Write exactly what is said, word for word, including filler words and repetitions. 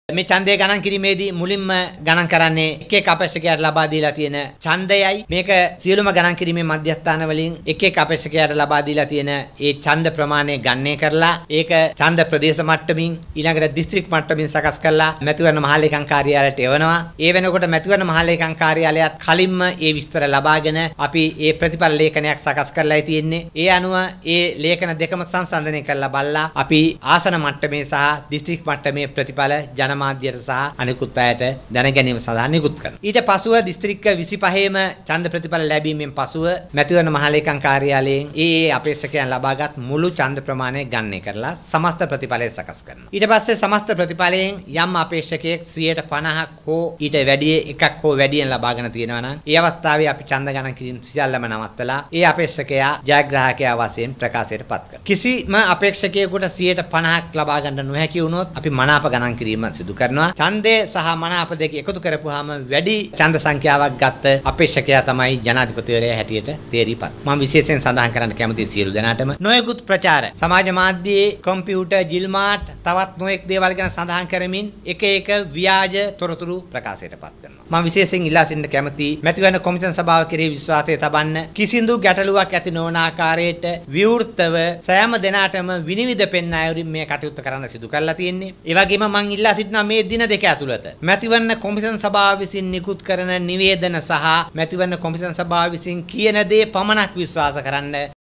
මේ ඡන්දය ගණන් කිරීමේදී මුලින්ම ගණන් කරන්නේ එක එක අපේක්ෂකයාට ලබා දීලා තියෙන ඡන්දයයි. මේක සියලුම ගණන් කිරීමේ මධ්‍යස්ථාන වලින් එක එක අපේක්ෂකයාට ලබා දීලා තියෙන ඒ ඡන්ද ප්‍රමාණය ගණනය කරලා ඒක ඡන්ද ප්‍රදේශ මට්ටමින් ඊළඟට දිස්ත්‍රික් මට්ටමින් සකස් කරලා මැතිවරණ මහලේකම් කාර්යාලයට එවනවා. ඒ වෙනකොට මැතිවරණ මහලේකම් කාර්යාලයත් කලින්ම ඒ විස්තර ලබාගෙන අපි ඒ ප්‍රතිඵල ලේඛනයක් සකස් කරලායි තියෙන්නේ. ඒ අනුව ඒ ලේඛන දෙකම සංසන්දනය කරලා බලලා අපි ආසන මට්ටමේ සහ දිස්ත්‍රික් මට්ටමේ ප්‍රතිඵල ජන මාධ්‍යයට සහ අනිකුත් අයට දැන ගැනීම සඳහා නිකුත් කරනවා. ඊට පසුව දිස්ත්‍රික්ක විසිපහේම ඡන්ද ප්‍රතිඵල ලැබීමෙන් පසුව මැතිවරණ මහලේකම් කාර්යාලයෙන් ඒ ඒ අපේක්ෂකයන් ලබාගත් මුළු ඡන්ද ප්‍රමාණය ගණනය කරලා සමස්ත ප්‍රතිඵලය සකස් කරනවා. ඊට පස්සේ සමස්ත ප්‍රතිඵලයෙන් යම් අපේක්ෂකයෙක් සියයට පනහක් හෝ ඊට වැඩි එකක් හෝ වැඩියෙන් ලබාගෙන තියෙනවා නම් ඒ අවස්ථාවේ අපි ඡන්ද ගණන් කිරීම සියල්ලම නවත්තලා ඒ අපේක්ෂකයා ජයග්‍රාහකයා වශයෙන් ප්‍රකාශයට පත් කරනවා. කිසිම අපේක්ෂකයෙකුට සියයට පනහක් ලබා ගන්න නොහැකි වුණොත් අපි මනාප ගණන් කිරීම සිදු කරනවා. ඡන්දය සහ මනාප දෙක එකතු කරපුවාම වැඩි ඡන්ද සංඛ්‍යාවක් ගත්ත අපේක්ෂකයා තමයි ජනාධිපතිවරයා හැටියට තේරීපත්. මම විශේෂයෙන් සඳහන් කරන්න කැමතියි සියලු දෙනාටම නොයෙකුත් ප්‍රචාර සමාජ මාධ්‍යයේ කම්පියුටර් ජිල්මාට් තවත් නොයෙක් දේවල් ගැන සඳහන් කරමින් එක එක ව්‍යාජ තොරතුරු ප්‍රකාශයට පත් කරනවා. මම විශේෂයෙන් ඉල්ලා සිටින්න කැමතියි මැතිවරණ කොමිෂන් සභාව කෙරෙහි විශ්වාසය තබන්න කිසිදු ගැටලුවක් ඇති නොවන ආකාරයට විවෘතව සෑම දෙනාටම විනිවිද පෙන්වා අයුරින් මේ කටයුත්ත කරන්න සිදු කරලා තියෙන්නේ. ඒ වගේම මම ඉල්ලා සිටිනවා මේ දින දෙක ඇතුළත මැතිවරණ කොමිෂන් සභාව විසින් නිකුත් කරන නිවේදන සහ මැතිවරණ කොමිෂන් සභාව විසින් කියන දේ පමණක් විශ්වාස කරන්න